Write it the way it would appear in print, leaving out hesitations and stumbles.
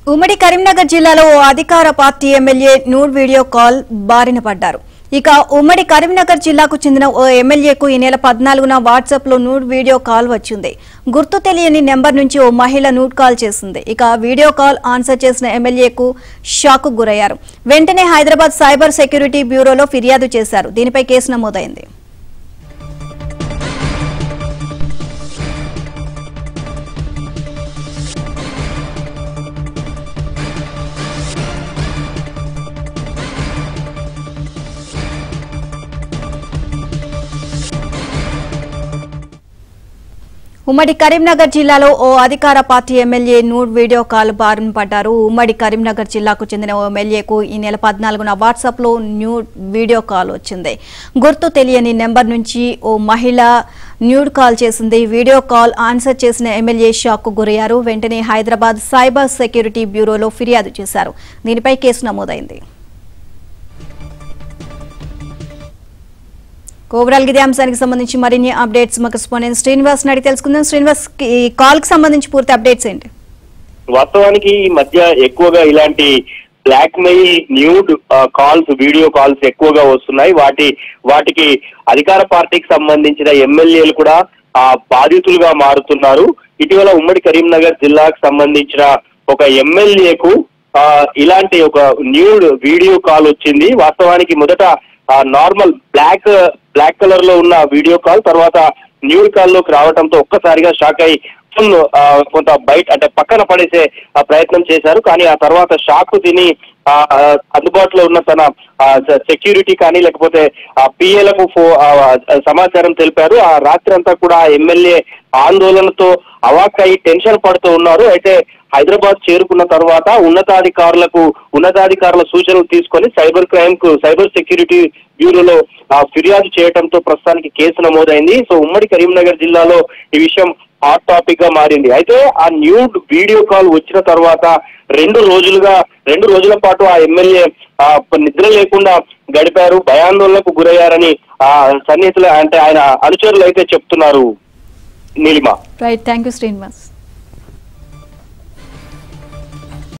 ఉమ్మడి కరీంనగర్ జిల్లాలో అధికార పార్టీ ఎమ్మెల్యే నూడ్ వీడియో కాల్ బారిన పడ్డారు. ఇక ఉమ్మడి కరీంనగర్ జిల్లాకు చెందిన ఓ ఎమ్మెల్యేకు ఈ నెల 14న వాట్సాప్ లో నూడ్ వీడియో కాల్ వచ్చింది. గుర్తు తెలియని నెంబర్ నుంచి ఓ మహిళ నూడ్ కాల్ చేసింది. ఇక వీడియో కాల్ ఆన్సర్ చేసిన ఎమ్మెల్యేకు షాక్ కు గురయ్యారు. వెంటనే హైదరాబాద్ సైబర్ సెక్యూరిటీ బ్యూరోలో ఫిర్యాదు చేశారు. దీనిపై కేసు నమోదైంది. ఉమ్మడి కరీంనగర్ జిల్లాలో ఓ అధికార పార్టీ ఎమ్మెల్యే నూడ్ వీడియో కాల్ బారిన పడ్డారు. ఉమ్మడి కరీంనగర్ జిల్లాకు చెందిన ఓ ఎమ్మెల్యేకు ఈ నెల 14న వాట్సాప్ లో న్యూడ్ వీడియో కాల్ వచ్చింది. గుర్తు తెలియని నెంబర్ నుంచి ఓ మహిళ న్యూడ్ కాల్ చేసింది. వీడియో కాల్ ఆన్సర్ చేసిన ఎమ్మెల్యే షాక్ కు గురయ్యారు. వెంటనే హైదరాబాద్ సైబర్ సెక్యూరిటీ బ్యూరోలో ఫిర్యాదు చేశారు. దీనిపై కేసు నమోదైంది. ఓవరాల్ గిదే అంశానికి సంబంధించి మరిన్ని అప్డేట్స్ మాకు స్పాన్సర్ శ్రీనివాస్ అడిగి తెలుసుకుందాం. శ్రీనివాస్, ఈ కాల్ కి సంబంధించి పూర్తి అప్డేట్స్ ఏంటి? వాస్తవానికి ఈ మధ్య ఎక్కువగా ఇలాంటి blackmail nude calls, video calls ఎక్కువగా వస్తున్నాయి. వాటికి అధికార పార్టీకి సంబంధించిన ఎమ్మెల్యేలు కూడా బాధితులుగా మారుతున్నారు. ఇటీవల ఉమ్మడి కరీంనగర్ జిల్లాకు సంబంధించిన ఒక ఎమ్మెల్యేకు ఇలాంటి ఒక న్యూడ్ వీడియో కాల్ వచ్చింది. వాస్తవానికి మొదట నార్మల్ బ్లాక్ కలర్ లో ఉన్న వీడియో కాల్ తర్వాత న్యూడ్ కాల్ లోకి రావడంతో ఒక్కసారిగా షాక్ అయి కొంత బయట అంటే పక్కన పడేసే ప్రయత్నం చేశారు. కానీ ఆ తర్వాత షాక్ తిని అందుబాటులో ఉన్న తన సెక్యూరిటీ కానీ లేకపోతే పిఏలకు సమాచారం తెలిపారు. ఆ రాత్రి అంతా కూడా ఎమ్మెల్యే ఆందోళనతో అవాక్కై టెన్షన్ పడుతూ ఉన్నారు. అయితే హైదరాబాద్ చేరుకున్న తర్వాత ఉన్నతాధికారుల సూచనలు తీసుకొని సైబర్ సెక్యూరిటీ బ్యూరోలో ఫిర్యాదు చేయడంతో ప్రస్తుతానికి కేసు నమోదైంది. సో ఉమ్మడి కరీంనగర్ జిల్లాలో ఈ విషయం హాట్ టాపిక్ గా మారింది. అయితే ఆ న్యూడ్ వీడియో కాల్ వచ్చిన తర్వాత రెండు రోజుల పాటు ఆ ఎమ్మెల్యే నిద్ర లేకుండా గడిపారు, భయాందోళనకు గురయ్యారని సన్నిహితులు అంటే ఆయన అనుచరులు అయితే చెప్తున్నారు. Neelima. Right, thank you Srinivas.